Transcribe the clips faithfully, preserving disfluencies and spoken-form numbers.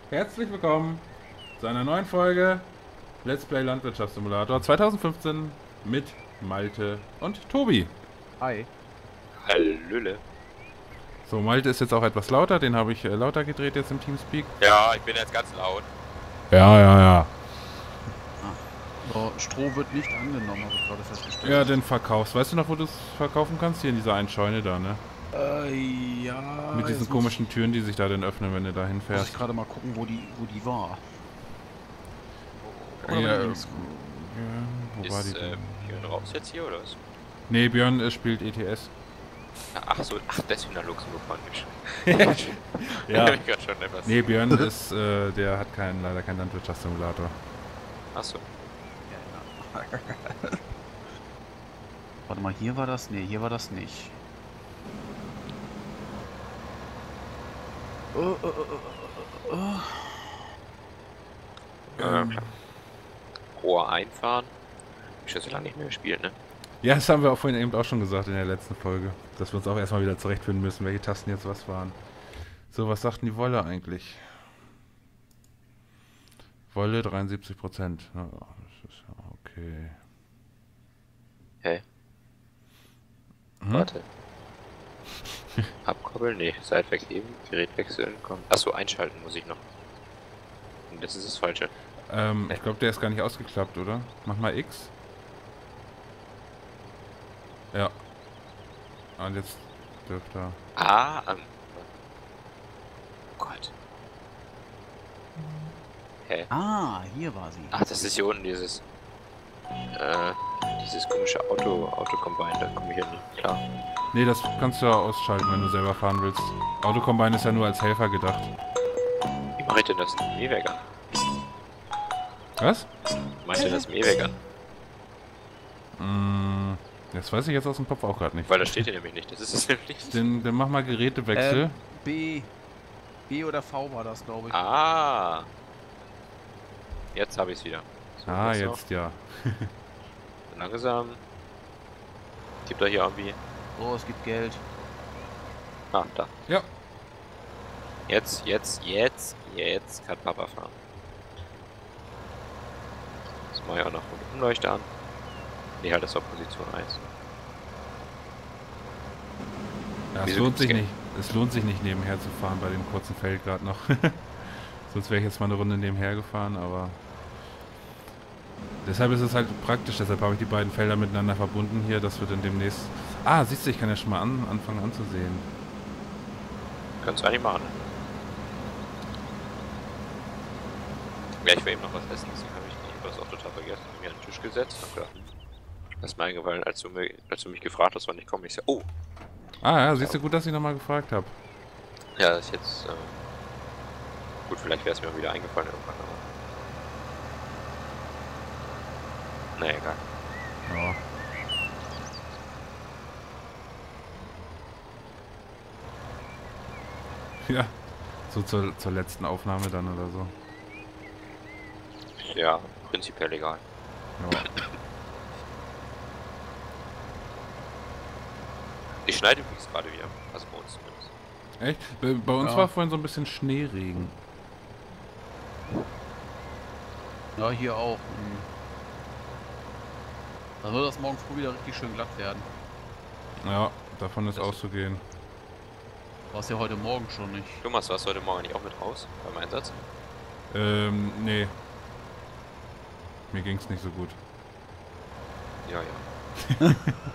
Herzlich willkommen zu einer neuen Folge Let's Play Landwirtschaftssimulator zweitausendfünfzehn mit Malte und Tobi. Hi. Hallöle. So, Malte ist jetzt auch etwas lauter, den habe ich äh, lauter gedreht jetzt im Teamspeak. Ja, ich bin jetzt ganz laut. Ja, ja, ja. So, Stroh wird nicht angenommen, habe ich gerade festgestellt. Ja, den verkaufst. Weißt du noch, wo du es verkaufen kannst? Hier in dieser einen Scheune da, ne? Äh, ja. Mit diesen jetzt komischen Türen, die sich da dann öffnen, wenn du da Muss, muss hinfährst. ich gerade mal gucken, wo die, wo die war. Ja, Oder ja, war die äh, links? wo war die Ist denn? äh, Björn raus jetzt hier oder was? Nee, Björn äh, spielt E T S. Ach so, ach, deswegen nach Luxemburg fahren wir schon. Ja. Hab ich grad schon etwas. Nee, Björn ist, äh, der hat keinen, leider keinen Landwirtschaftssimulator. Ach so. Warte mal, hier war das? Nee, hier war das nicht. Oh, oh, oh, oh, oh, oh. Ähm, Rohr einfahren. Hab ich schon so lange nicht mehr gespielt, ne? Ja, das haben wir auch vorhin eben auch schon gesagt in der letzten Folge. Dass wir uns auch erstmal wieder zurechtfinden müssen, welche Tasten jetzt was waren. So, was sagt denn die Wolle eigentlich? Wolle dreiundsiebzig Prozent. Ja, das ist ja okay. Hä? Hm? Warte. Abkoppeln? Nee, Seitweg heben, Gerät wechseln, komm. Achso, einschalten muss ich noch. Und das ist das Falsche. Ähm, ich glaube, der ist gar nicht ausgeklappt, oder? Mach mal X. Ja. Und jetzt dürfte er. Ah, ähm. Oh Gott. Hä? Ah, hier war sie. Ach, das ist hier unten dieses. Äh, dieses komische Auto, Autocombine, da komme ich ja nicht klar. Nee, das kannst du ja ausschalten, wenn du selber fahren willst. Autocombine ist ja nur als Helfer gedacht. Wie mache ich denn das Mähwerk an? Was? Wie mache ich denn das Mähwerk an? Mm, das weiß ich jetzt aus dem Kopf auch gerade nicht. Weil das steht hier nämlich nicht, das ist es nämlich nicht. Dann, dann mach mal Gerätewechsel. Ähm, B. B oder V war das, glaube ich. Ah. Jetzt habe ich es wieder. So, ah, noch. jetzt ja. Langsam. Gibt da hier irgendwie. Oh, es gibt Geld. Ah, da. Ja. Jetzt, jetzt, jetzt, jetzt kann Papa fahren. Jetzt mache ich auch noch eine Umleuchte an. Ne, halt das war Position eins. Ja, es Wieso lohnt gibt's sich Geld? nicht. Es lohnt sich nicht nebenher zu fahren bei dem kurzen Feld gerade noch. Sonst wäre ich jetzt mal eine Runde nebenher gefahren, aber deshalb ist es halt praktisch. Deshalb habe ich die beiden Felder miteinander verbunden hier, dass wir dann demnächst. Ah, siehst du, ich kann ja schon mal an, anfangen anzusehen. Kannst du eigentlich machen. Ja, ich will eben noch was essen, deswegen habe ich die, was auch total vergessen, hab mir an den Tisch gesetzt und gedacht, das ist mir eingefallen, als du, mir, als du mich gefragt hast, wann ich komme. Ich so, oh, Ah ja, siehst du, gut, dass ich nochmal gefragt habe. ja, das ist jetzt, äh, gut, vielleicht wäre es mir auch wieder eingefallen irgendwann, aber, naja, egal. Ja. Ja, so zur, zur letzten Aufnahme dann oder so. Ja, prinzipiell egal. Ja. Ich schneide übrigens gerade wieder, also bei uns zumindest. Echt? Bei, bei uns Ja. war vorhin so ein bisschen Schneeregen. Ja, hier auch. Hm. Dann soll das morgen früh wieder richtig schön glatt werden. Ja, davon ist Das- auszugehen. War es ja heute Morgen schon nicht. Thomas, warst du heute Morgen nicht auch mit raus beim Einsatz? Ähm, nee. Mir ging's nicht so gut. Ja, ja.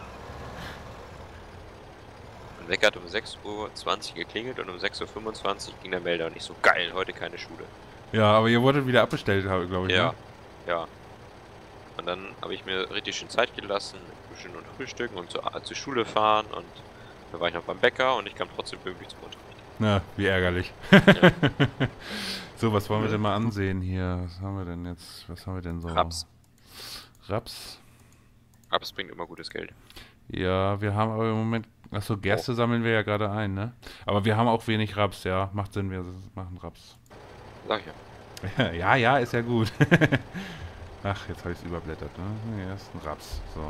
Mein Wecker hat um sechs Uhr zwanzig geklingelt und um sechs Uhr fünfundzwanzig ging der Melder nicht so geil, heute keine Schule. Ja, aber ihr wurdet wieder abbestellt, glaube ich. Ja, Ne? ja. Und dann habe ich mir richtig schön Zeit gelassen, mit Duschen und Frühstücken und zur, zur Schule fahren und dann war ich noch beim Bäcker und ich kam trotzdem pünktlich zum Unterricht. Na, wie ärgerlich. Ja. So, was wollen wir denn mal ansehen hier? Was haben wir denn jetzt? Was haben wir denn so? Raps. Raps? Raps bringt immer gutes Geld. Ja, wir haben aber im Moment. Achso, Gerste Oh. sammeln wir ja gerade ein, ne? Aber wir haben auch wenig Raps, ja. Macht Sinn, wir machen Raps. Sag ich ja. Ja, ja, ist ja gut. Ach, jetzt habe ich es überblättert, ne? Hier ist ein Raps. So.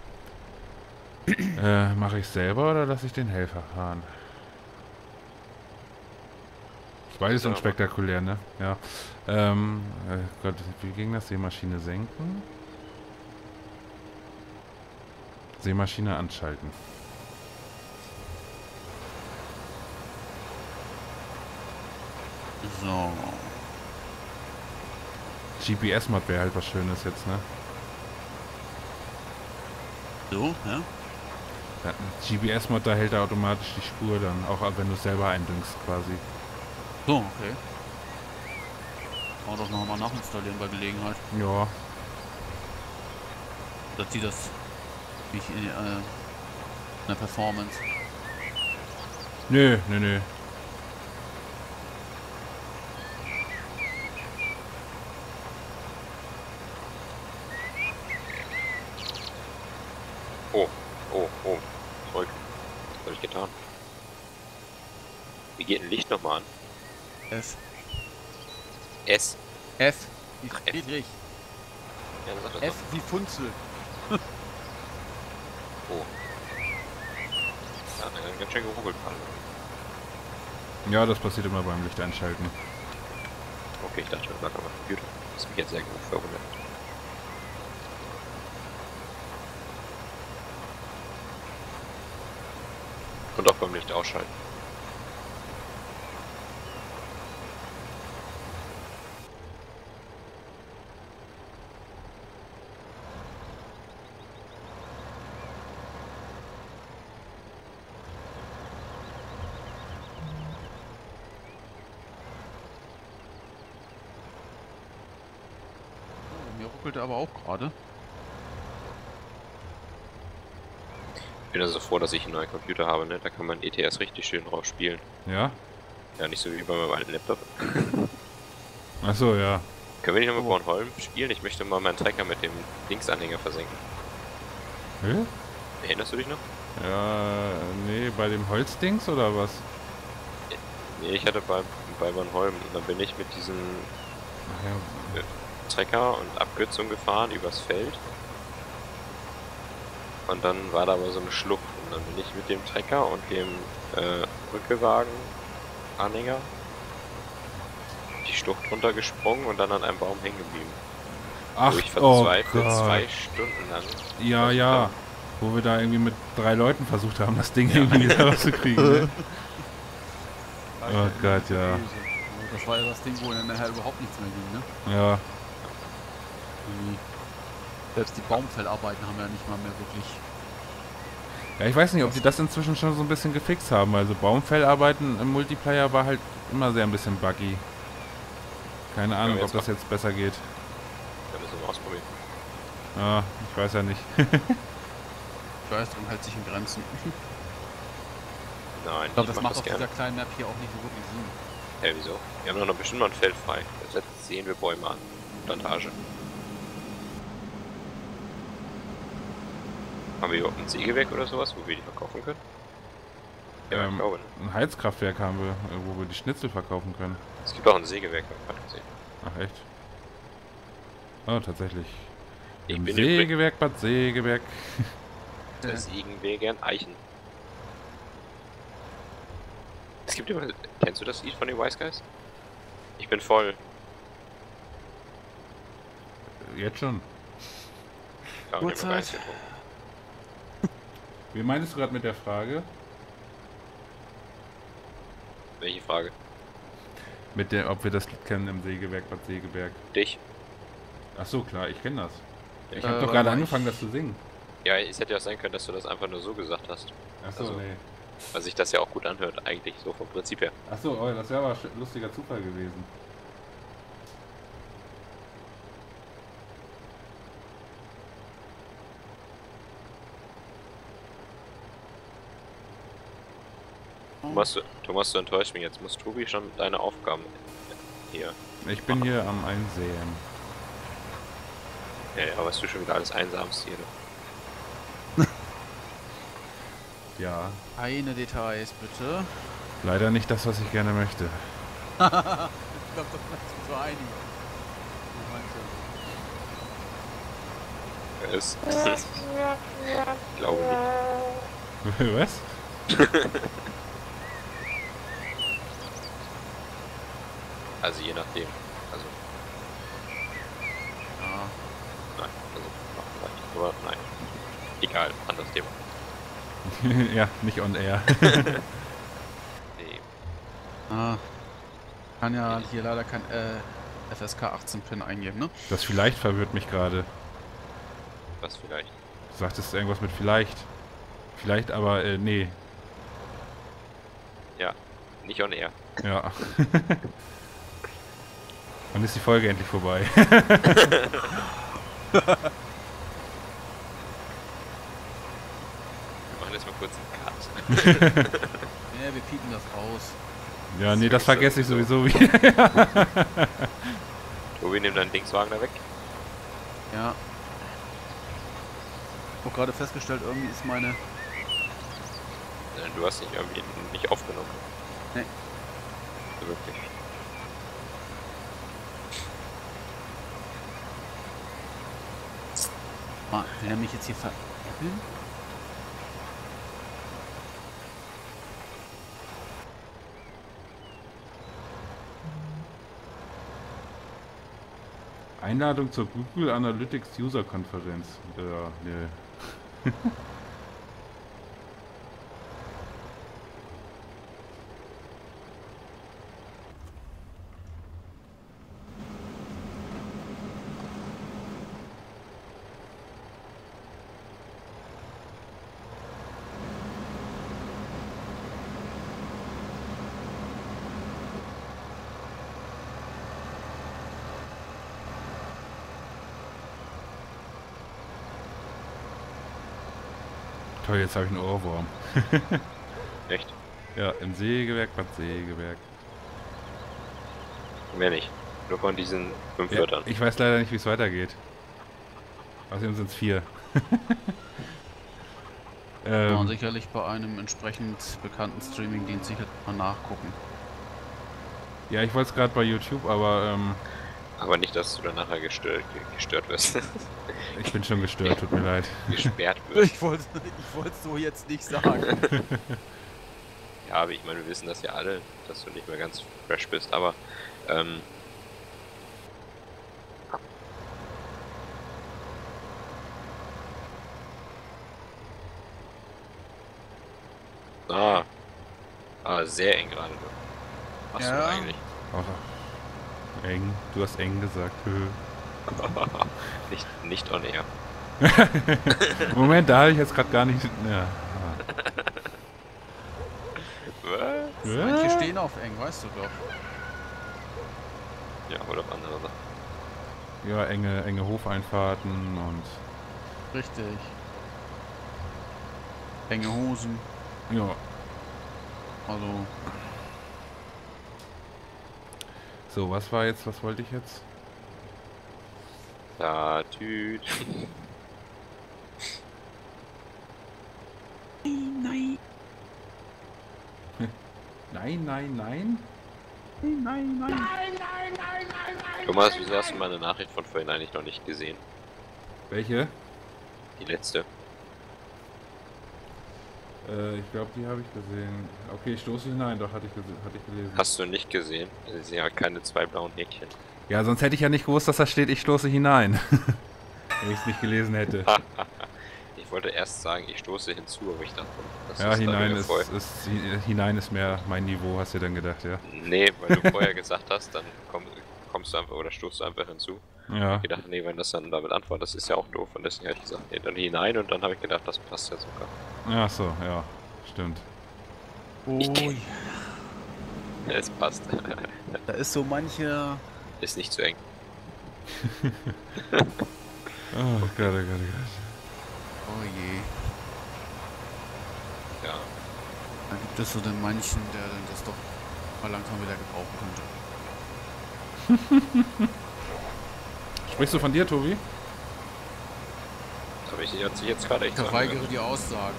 Äh, mache ich selber oder lasse ich den Helfer fahren? Beides Ja, unspektakulär, ne? Ja. Ähm, äh Gott, wie ging das? Seemaschine senken? Seemaschine anschalten. So. G P S-Mod wäre halt was Schönes jetzt, ne? So, ja. Ja, G P S-Mod, da hält er automatisch die Spur dann, auch wenn du es selber eindüngst quasi. So, okay. Kann man doch nochmal nachinstallieren bei Gelegenheit. Ja. Dass sie das nicht in, äh, in der Performance. Nö, nö, nö. Oh, oh, oh. Zurück. Was habe ich getan? Wie geht ein Licht nochmal an? F. S. F. Wie Ach, F. Friedrich. Ja, dann sag das F wie Funzel. doch. Oh. Ja, dann ganz schön geruckelt gerade. Ja, das passiert immer beim Licht einschalten. Okay, ich dachte, das lag am Computer. Das ist mich jetzt sehr gut verwundert. Und auch beim Licht ausschalten. Oh, mir ruckelt er aber auch gerade. Ich bin also froh, dass ich einen neuen Computer habe, ne? Da kann man E T S richtig schön drauf spielen. Ja? Ja, nicht so wie bei meinem alten Laptop. Achso, ja. Können wir nicht nochmal Oh. Bornholm spielen? Ich möchte mal meinen Trecker mit dem Linksanhänger versenken. Hä? Erinnerst du dich noch? Ja, nee, bei dem Holzdings oder was? Nee, ich hatte bei, bei Bornholm und dann bin ich mit diesem Ach ja. Trecker und Abkürzung gefahren übers Feld. Und dann war da aber so eine Schlucht und dann bin ich mit dem Trecker und dem äh, Rückewagen-Anhänger die Schlucht runtergesprungen und dann an einem Baum hängen geblieben. Ach, Wo ich oh verzweifelt Gott. zwei Stunden lang. Ja, versucht ja. habe- Wo wir da irgendwie mit drei Leuten versucht haben, das Ding Ja. irgendwie wieder rauszukriegen, ne? Oh Gott, ja. Das war ja das Ding, wo dann nachher überhaupt nichts mehr ging, ne? Ja. Irgendwie. Selbst die Baumfellarbeiten haben ja nicht mal mehr wirklich. Ja, ich weiß nicht, ob sie das inzwischen schon so ein bisschen gefixt haben. Also Baumfellarbeiten im Multiplayer war halt immer sehr ein bisschen buggy. Keine Ahnung, wir ob jetzt das jetzt besser geht. Ja, müssen wir ausprobieren. Ja, ich weiß ja nicht. Begeisterung hält sich in Grenzen. Nein, Ich glaube, das mach macht das auf dieser gerne. kleinen Map hier auch nicht so wirklich Sinn. Hä, wieso? Wir haben doch noch bestimmt mal ein Feld frei. Jetzt sehen wir Bäume an. Plantage. Haben wir überhaupt ein Sägewerk oder sowas, wo wir die verkaufen können? Ja, ich Ähm, glaube. Ein Heizkraftwerk haben wir, äh, wo wir die Schnitzel verkaufen können. Es gibt auch ein Sägewerk, habe ich gerade gesehen. Ach echt? Oh, tatsächlich. Ich Im bin übrigens Sägewerk Bad Sägewerk. der Sägenwegern Eichen. Es gibt immer. Kennst du das Lied von den Wise Guys? Ich bin voll. Jetzt schon. Ja, und ich hab noch gar Uhrzeit. nichts getrunken. Wie meinst du gerade mit der Frage? Welche Frage? Mit der, ob wir das Lied kennen im Sägewerk Bad Sägewerk. Dich? Ach so, klar, ich kenne das. Ich Äh, habe doch warte gerade mal, angefangen, ich- das zu singen. Ja, es hätte ja auch sein können, dass du das einfach nur so gesagt hast. Ach so, Also- nee. Weil sich das ja auch gut anhört, eigentlich, so vom Prinzip her. Ach so, oh, das wäre aber ein lustiger Zufall gewesen. Thomas, du- Thomas, du enttäuscht mich. Jetzt muss Tobi schon deine Aufgaben hier. Ich bin hier am Einsehen. Ja, ja, was du schon wieder alles einsamst hier. Ja, Keine Details, bitte. leider nicht das, was ich gerne möchte. Ich glaube, das bleibt sich so einig. Ich meinte, Ist. Ich glaube nicht. Was? Also je nachdem. Also. Ja. Nein, also vielleicht. Aber nein. Egal, anderes Thema. Ja, nicht on air. Nee. Ah. Kann ja hier leider kein äh, F S K achtzehn Pin eingeben, ne? Das vielleicht verwirrt mich gerade. Was vielleicht? Du sagtest irgendwas mit vielleicht. Vielleicht, aber äh, nee. Ja, nicht on air. Ja. Wann ist die Folge endlich vorbei? Wir machen jetzt mal kurz einen Cut. Ja, wir piepen das raus. Ja, nee, das vergesse ich sowieso wieder. Tobi, nimm deinen Dingswagen da weg. Ja. Ich habe gerade festgestellt, irgendwie ist meine... Äh, Du hast nicht irgendwie nicht aufgenommen. Nee. Wirklich. Ah, will er mich jetzt hier veräppeln? Einladung zur Google Analytics User Konferenz. Ja, nee. Toll, jetzt habe ich einen Ohrwurm. Echt? Ja, im Sägewerk, Bad Sägewerk. Mehr nicht. Nur von diesen fünf Ja, Wörtern. ich weiß leider nicht, wie es weitergeht. Außerdem sind es vier. Kann man ähm, sicherlich bei einem entsprechend bekannten Streamingdienst sicher mal nachgucken. ja, ich wollte es gerade bei YouTube, aber ähm, Aber nicht, dass du dann nachher gestört, gestört wirst. ich bin schon gestört, tut mir leid. Gesperrt wirst. Ich wollte ich wollte so jetzt nicht sagen. Ja, aber ich meine, wir wissen das ja alle, dass du nicht mehr ganz fresh bist, aber ähm, ah, ah, sehr eng gerade. Was Ja. du eigentlich? Auch eng, du hast eng gesagt. nicht, nicht on air. Moment, da habe ich jetzt gerade gar nicht. Ja. Was? Manche Ja. stehen auf eng, weißt du doch. Ja, oder auf andere Sachen. Ja, enge, enge Hofeinfahrten und Richtig. Enge Hosen. ja. Also, So, was war jetzt, was wollte ich jetzt? Da, Tüt. nein, Nein, nein, nein. nein, nein. Thomas, wieso hast du meine Nachricht von vorhin eigentlich noch nicht gesehen? Welche? Die letzte. Äh, ich glaube, die habe ich gesehen. Okay, ich stoße hinein, doch, hatte ich, gese- hatte ich gelesen. Hast du nicht gesehen? Sie sind ja keine zwei blauen Häkchen. Ja, sonst hätte ich ja nicht gewusst, dass da steht, ich stoße hinein. Wenn ich es nicht gelesen hätte. Ich wollte erst sagen, ich stoße hinzu, aber ich dachte, das Ja, ist dann hinein wieder ist, voll. ist, hi- hinein ist mehr mein Niveau, hast du dann gedacht, ja? Nee, weil du vorher gesagt hast, dann komm, kommst du einfach oder stoßt du einfach hinzu. Ja. Ich dachte, nee, wenn das dann damit antwortet, das ist ja auch doof. Und deswegen habe ich gesagt, nee, dann hinein und dann habe ich gedacht, das passt ja sogar. Ach so, ja, stimmt. Ui, Ja, es passt. da ist so manche... Ist nicht zu eng. Oh Gott, oh Gott, oh Gott. Oh je. Ja. Da gibt es so den manchen, der dann das doch mal langsam wieder gebrauchen könnte. Sprichst du von dir, Tobi? Aber ich hat sich jetzt gerade Ich echt so verweigere angehört. die Aussage.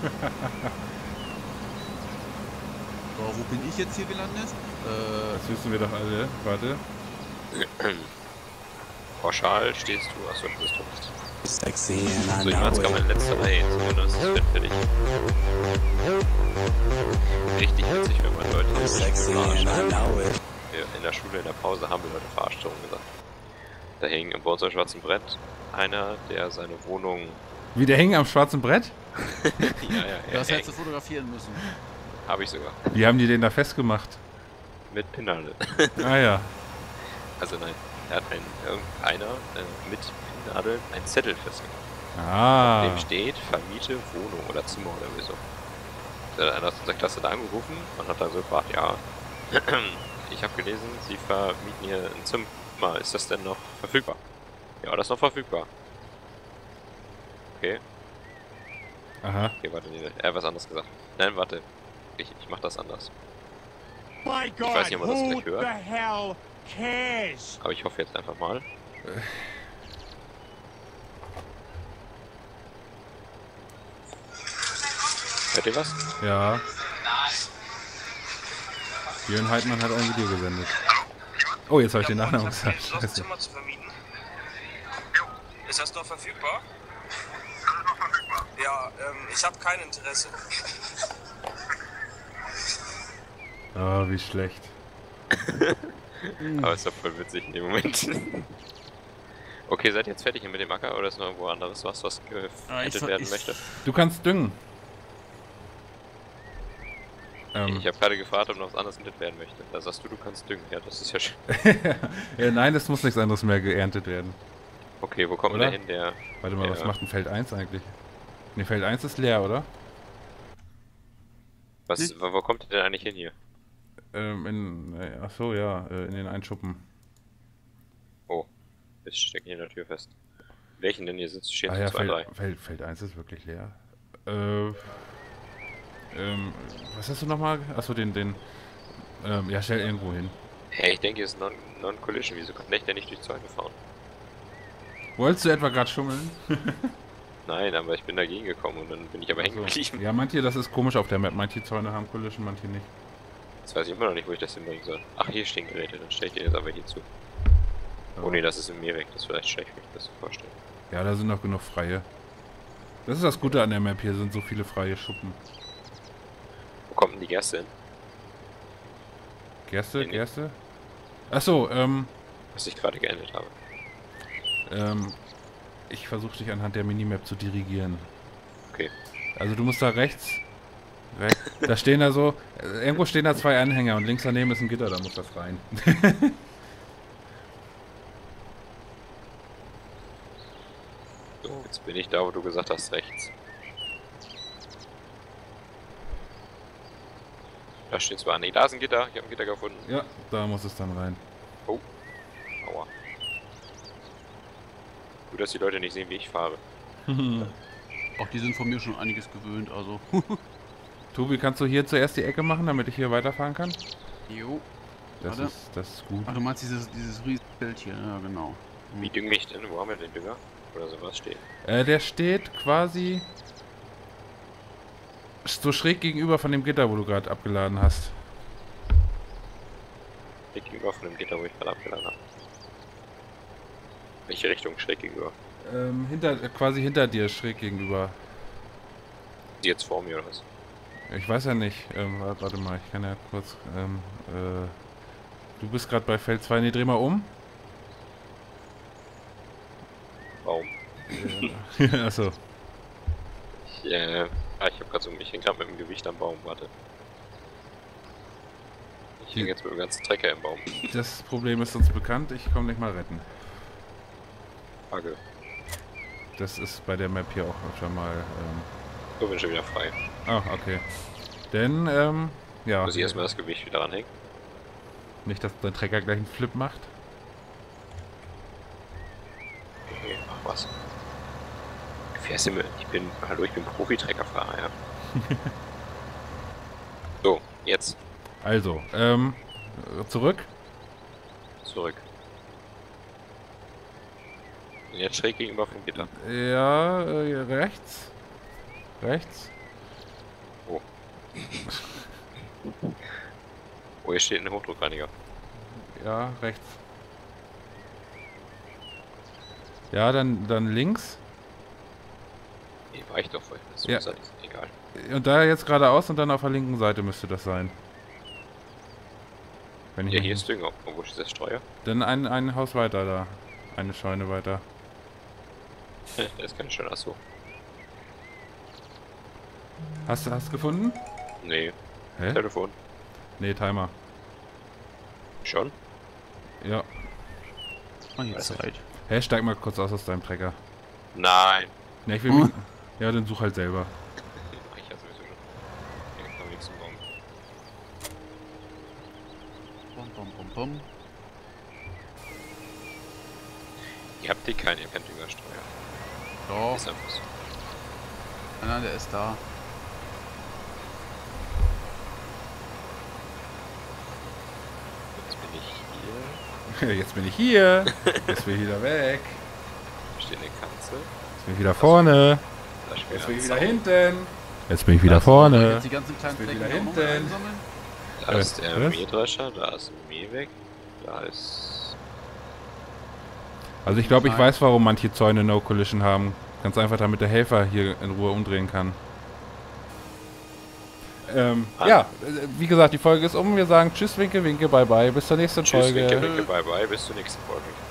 So, wo bin ich jetzt hier gelandet? Äh, Das wissen wir doch alle. Warte. Pauschal stehst du, achso, das ist du bist. Sexy and I So, ich war jetzt know gerade it. in letzter Reihe, zumindest ist für dich. Richtig witzig, wenn man Leute Sexy and I know it. äh, wir in der Schule in der Pause haben wir Leute verarscht rum gesagt. Da hing bei uns am schwarzen Brett einer, der seine Wohnung... Wie, der hing am schwarzen Brett? ja, ja, ja. Das hättest du fotografieren müssen. Habe ich sogar. Wie haben die den da festgemacht? Mit Pinnadel. Ah ja. Also nein, er hat ein, irgendeiner äh, mit Pinnadeln einen Zettel festgemacht. Ah. Auf dem steht, vermiete Wohnung oder Zimmer oder wie so. Da hat einer aus unserer Klasse da angerufen und hat dann so gefragt, ja, ich habe gelesen, Sie vermieten hier ein Zimmer, ist das denn noch verfügbar? Ja, das ist noch verfügbar. Okay. Aha. Okay, warte, nee, er hat was anderes gesagt. Nein, warte, ich, ich mach das anders. My God, Ich weiß nicht, ob man das who gleich hört. the hell cares? Aber ich hoffe jetzt einfach mal. Hört ihr was? Ja. Jörn Heidmann hat ein Video gesendet. Oh, jetzt habe ich den Nachnamen gesagt. Noch ein Scheiße. Zimmer zu vermieten. Ist das noch verfügbar? Ja, ähm, ich habe kein Interesse. Oh, wie schlecht. Aber ist doch voll witzig in dem Moment. Okay, seid ihr jetzt fertig mit dem Acker oder ist noch irgendwo anderes was, was Ah, ich gerettet ver- werden ich- möchte? Du kannst düngen. Ähm, Ich habe gerade gefragt, ob noch was anderes gerettet werden möchte. Da sagst du, du kannst düngen. Ja, das ist ja schön. ja, nein, es muss nichts anderes mehr geerntet werden. Okay, wo kommt Oder? der hin, der... Warte mal, Ja. was macht ein Feld eins eigentlich? Ne, Feld eins ist leer, oder? Was, Nicht? wo, wo kommt der denn eigentlich hin hier? Ähm, in... Äh, ach so, ja, äh, in den Einschuppen. Oh, jetzt stecken hier in der Tür fest. Welchen denn hier sitzt? Steht Ah so ja, zwei, drei. Feld, Feld, Feld eins ist wirklich leer. Äh... Ähm, was hast du nochmal? Achso, den, den... Ähm, ja, stell irgendwo hin. Hey, ich denke, hier ist Non- Non-Collision. Wieso kann der nicht durch Zäune fahren? Wolltest du etwa gerade schummeln? Nein, aber ich bin dagegen gekommen und dann bin ich aber hängen Ach so. geblieben. Ja, manche, das ist komisch auf der Map. Manche Zäune haben Collision, manche nicht. Jetzt weiß ich immer noch nicht, wo ich das hinbringen soll. Ach, hier stehen Geräte, dann stelle ich den jetzt aber hier zu. Oh ne, das ist im Meer weg, das ist vielleicht schlecht, wenn ich das so vorstelle. Ja, da sind noch genug freie. Das ist das Gute an der Map, hier sind so viele freie Schuppen. Wo kommt denn die Gerste hin? Gerste, Nee, nee. Gerste? Achso, ähm, Was ich gerade geendet habe. ähm, ich versuche dich anhand der Minimap zu dirigieren. Okay. Also du musst da rechts, rechts, da stehen da so, äh, irgendwo stehen da zwei Anhänger und links daneben ist ein Gitter, da muss das rein. So, jetzt bin ich da, wo du gesagt hast, rechts. Da steht zwar, nee, da ist ein Gitter, ich habe ein Gitter gefunden. Ja, da muss es dann rein. Oh. Aua. Gut, dass die Leute nicht sehen, wie ich fahre. Auch die sind von mir schon einiges gewöhnt, also. Tobi, kannst du hier zuerst die Ecke machen, damit ich hier weiterfahren kann? Jo. Das Warte. ist, das ist gut. Ach, du meinst dieses, dieses Riesenfeld hier, ja genau. Wie dünge ich denn? Wo haben wir den Dünger? Oder sowas steht. Äh, der steht quasi so schräg gegenüber von dem Gitter, wo du gerade abgeladen hast. Schräg gegenüber von dem Gitter, wo ich gerade abgeladen habe. Welche Richtung? Schräg gegenüber? Ähm, hinter, äh, quasi hinter dir, schräg gegenüber. Die jetzt vor mir oder was? Ich weiß ja nicht. Ähm, warte, warte mal, ich kann ja kurz. Ähm, äh, du bist gerade bei Feld zwei. Ne, dreh mal um. Baum. Ja, achso. Ich, äh, ah, ich hab grad so, ich häng grad mit dem Gewicht am Baum, warte. Ich häng jetzt mit dem ganzen Trecker im Baum. Das Problem ist uns bekannt. Ich komme nicht mal retten. Frage. Das ist bei der Map hier auch öfter mal. Ähm, So, bin ich schon wieder frei. ach, okay. Denn, ähm, ja. Muss ich erstmal das Gewicht wieder ranhängen? Nicht, dass dein Trecker gleich einen Flip macht. Okay, ach was. Du fährst immer. Ich bin. Hallo, ich bin Profi-Treckerfahrer, ja. So, jetzt. Also, ähm, zurück. Zurück. Und jetzt schräg gegenüber vom Gitter. Ja, äh, rechts. Rechts. Oh, hier steht ein Hochdruckreiniger. Ja, rechts. Ja, dann, dann links. Nee, war ich doch vorhin. So Ja. ist das egal. Und da jetzt geradeaus und dann auf der linken Seite müsste das sein. Wenn ich Ja, mich hier nicht- ist Dünger. Und wo ist das Streuer? Dann ein, ein Haus weiter da. Eine Scheune weiter. Der ist ganz schön. Achso. Hast du hast gefunden? Nee. Hä? Telefon. Nee, Timer. Schon? Ja. Oh, die Weiß nicht. Zeit. Hä, steig mal kurz aus aus deinem Trecker. Nein. Ne, ich will Hm? mich... Ja, dann such halt selber. Mach ich ja sowieso schon. Hier kann man nichts umbauen. Bum, bum, bum, bum. Ihr habt die keine, ihr kennt Düngerstreuer. Doch. Ist einfach so. Nein, nein, der ist da. Jetzt bin ich hier. Jetzt bin ich hier. Jetzt bin ich wieder weg. Da steht eine Kanzel. Jetzt bin ich wieder vorne. Da steht Jetzt ein bin ich wieder Zaun. hinten. Jetzt bin ich wieder Jetzt vorne. die ganzen kleinen Jetzt bin ich Flecken wieder auch noch hinten. einsammeln. Da Äh, ist der was? Mähdrescher, da ist ein Mähweg. Da ist... Also ich glaube, ich Nein. weiß, warum manche Zäune No Collision haben. Ganz einfach, damit der Helfer hier in Ruhe umdrehen kann. Ähm, Ah. ja, äh, wie gesagt, die Folge ist um. Wir sagen Tschüss, Winke, Winke, bye bye. Bis zur nächsten Tschüss, Folge. winke, winke, bye bye, bis zur nächsten Folge.